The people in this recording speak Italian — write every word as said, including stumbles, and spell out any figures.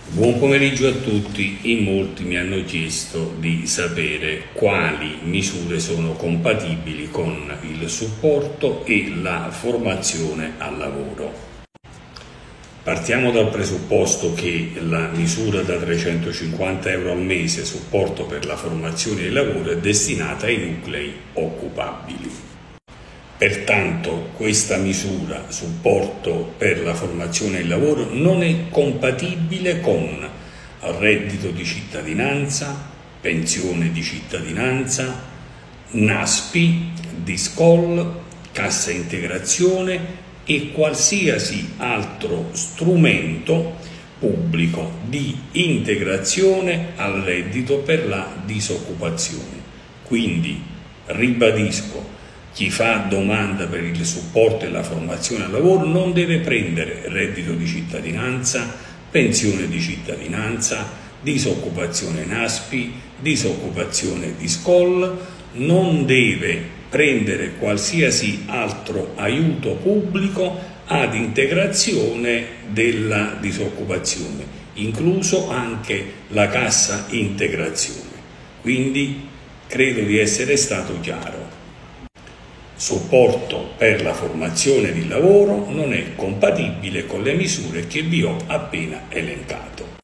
Buon pomeriggio a tutti. In molti mi hanno chiesto di sapere quali misure sono compatibili con il supporto e la formazione al lavoro. Partiamo dal presupposto che la misura da trecentocinquanta euro al mese, supporto per la formazione e il lavoro, è destinata ai nuclei occupabili. Pertanto questa misura, supporto per la formazione e il lavoro, non è compatibile con reddito di cittadinanza, pensione di cittadinanza, NASPI, DISCOL, cassa integrazione e qualsiasi altro strumento pubblico di integrazione al reddito per la disoccupazione. Quindi ribadisco: chi fa domanda per il supporto e la formazione al lavoro non deve prendere reddito di cittadinanza, pensione di cittadinanza, disoccupazione NASPI, disoccupazione DISCOL, non deve prendere qualsiasi altro aiuto pubblico ad integrazione della disoccupazione, incluso anche la cassa integrazione. Quindi credo di essere stato chiaro. Supporto per la formazione di lavoro non è compatibile con le misure che vi ho appena elencato.